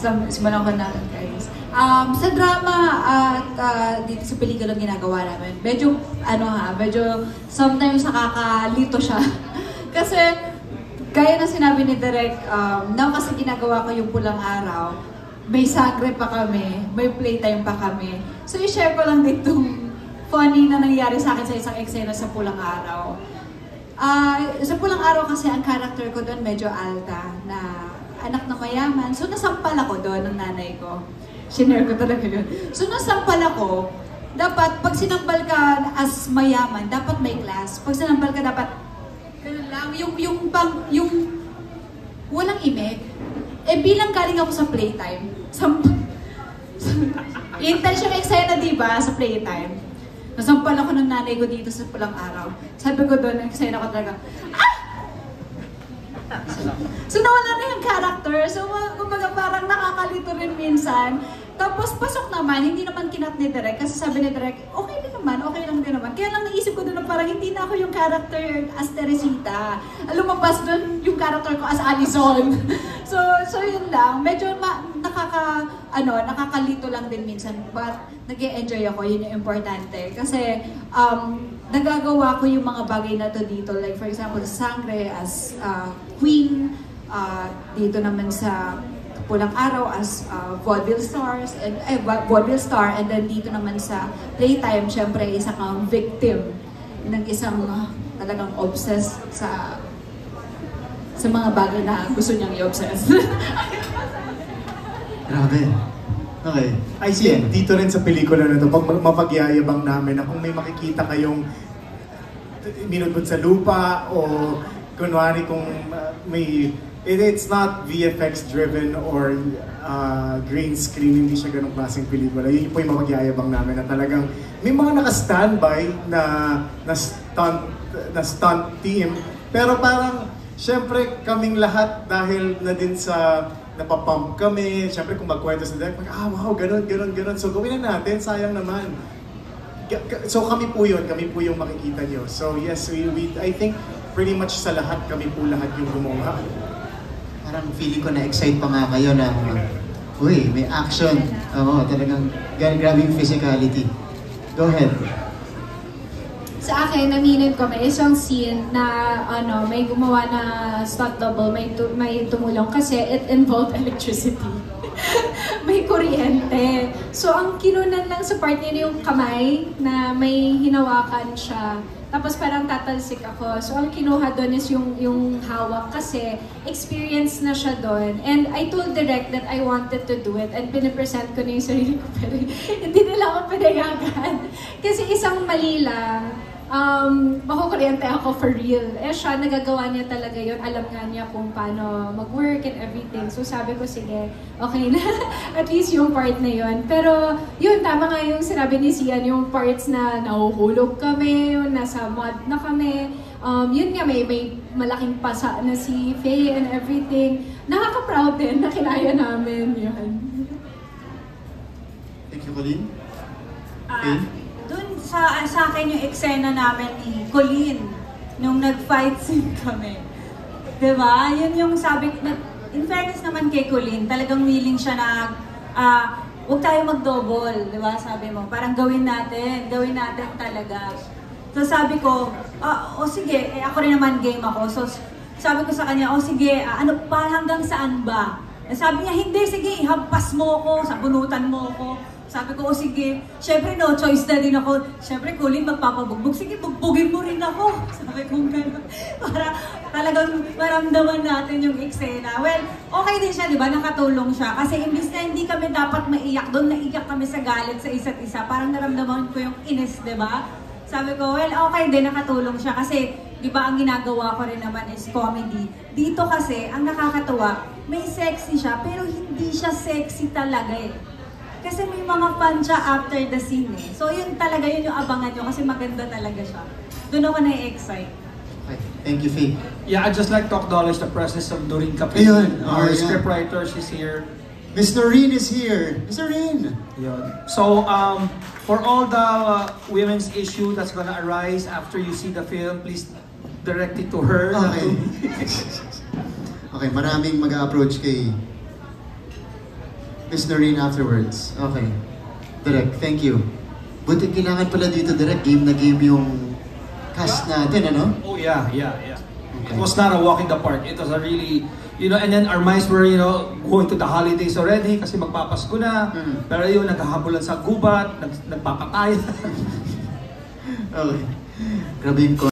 simulan ko natin guys. Sa drama at dito sa pelikula ginagawa namin, medyo medyo sometimes nakakalito siya. Kasi gaya na sinabi ni Direk, now kasi ginagawa ko yung Pulang Araw, may sangre pa kami, may playtime pa kami. So i-share ko lang ditong funny na nangyari sa akin sa isang eksena sa Pulang Araw. Sa Pulang Araw kasi ang character ko doon medyo alta na anak na mayaman. So nasampal ako doon ng nanay ko. Shinare ko talaga yun. So nasampal ako, dapat pag sinampal ka as mayaman, dapat may class. Pag sinampal ka dapat ganun lang, yung walang imig. Eh bilang galing ako sa playtime, intention eksena diba sa playtime. Nasampal ako ng nanay ko dito sa Pulang Araw. Sabi ko doon, eksena ko talaga, ah! So nawala na yung character. So kumbaga parang nakakalito rin minsan. Tapos pasok naman, hindi naman kinat ni Direk. Kasi sabi ni Direk, okay din naman, okay lang din naman. Kaya lang naisip ko doon na parang hindi na ako yung character as Teresita. Lumabas doon yung character ko as Allison. So yun lang. Medyo nakakalito lang din minsan. But nag-e-enjoy ako, yun yung importante. Kasi nagagawa ko yung mga bagay na to dito. Like for example, Sangre as Queen, dito naman sa Pulang Araw as vaudeville stars and vaudeville star, and then dito naman sa playtime syempre isa kang victim ng isang talagang obsessed sa mga bagay na gusto niyang i-obsess. Grabe. Okay. I see. Dito rin sa pelikula na to, mapagyayabang namin na kung may makikita kayong minudbod sa lupa o kunwari kung may it's not VFX driven or green screen, hindi siya ganong klaseng pelikula. Yun po yung mapagyayabang namin na talagang may mga naka-standby na stunt team. Pero parang, syempre kaming lahat dahil na din sa napapump kami, syempre kung magkwento sa direct, wow, ganun. So gawin na natin, sayang naman. So kami po yung makikita nyo. So yes, I think pretty much sa lahat, kami po lahat yung gumawa. Parang feeling ko na-excite pa nga kayo na, uy, may action. Oo, talagang grabe yung physicality. Go ahead. Sa akin, naminid ko, may isang scene na may gumawa na stunt double, may tumulong kasi it involved electricity. May kuryente. So, ang kinunan lang sa part niya yung kamay na may hinawakan siya. Tapos parang tatalsik ako. So, ang kinuha doon is yung hawak kasi experience na siya doon. And I told Direk that I wanted to do it and pinipresent ko na yung sarili ko pero hindi nila ako pinayagan. Kasi isang mali lang, makukuryente ako for real. Eh siya, nagagawa niya talaga yun. Alam nga niya kung paano mag-work and everything. So sabi ko, sige, okay na. At least yung part na yun. Pero yun, tama nga yung sinabi ni Sian, yung parts na nahuhulog kami, yung nasa mud na kami. Yun nga, may malaking pasa na si Faye and everything. Nakaka-proud din na kinaya namin yun. Thank you, Colleen. Doon sa akin yung eksena namin ni Colleen nung nag-fight scene kami. Diba? Yun yung sabi, in fairness naman kay Colleen, talagang willing siya na huwag tayo mag-double, diba? Sabi mo, parang gawin natin talaga. So sabi ko, o sige, ako rin naman game ako. So sabi ko sa kanya, o sige, hanggang saan ba? Sabi niya, hindi, sige, ihampas mo ako, sabunutan mo ako. Sabi ko, o sige, syempre no choice na din ako. Syempre, Colleen, magpapabugbog. Sige, bugbugin mo rin ako. Sabi ko gano'n. Para talagang maramdaman natin yung eksena. Well, okay din siya, di ba? Nakatulong siya. Kasi imbis na hindi kami dapat maiyak doon, naiyak kami sa galit sa isa't isa. Parang naramdaman ko yung inis, di ba? Sabi ko, well, okay din, nakatulong siya. Kasi, di ba, ang ginagawa ko rin naman is comedy. Dito kasi, ang nakakatuwa, may sexy siya, pero hindi siya sexy talaga eh. Kasi may mga fan siya after the scene eh. So yun talaga, yun yung abangan nyo kasi maganda talaga siya. Doon ako na-excite. Okay. Thank you, Faye. Yeah, I'd just like to acknowledge the presence of Doreen Capri. Ayun. Our scriptwriter, she's here. Miss Noreen is here. Miss Noreen! Yun. So, for all the women's issue that's gonna arise after you see the film, please direct it to her. Okay. Okay, maraming mag-approach kay Miss Noreen afterwards. Okay. Direk, thank you. Buti kailangan pala dito, Direk, game na game yung cast natin, ano? Oh yeah. Okay. It was not a walk in the park. It was a really, and then our minds were, going to the holidays already kasi magpapasko na. Pero yun, naghahabulan sa gubat, nagpapatay. Okay. Grabe yung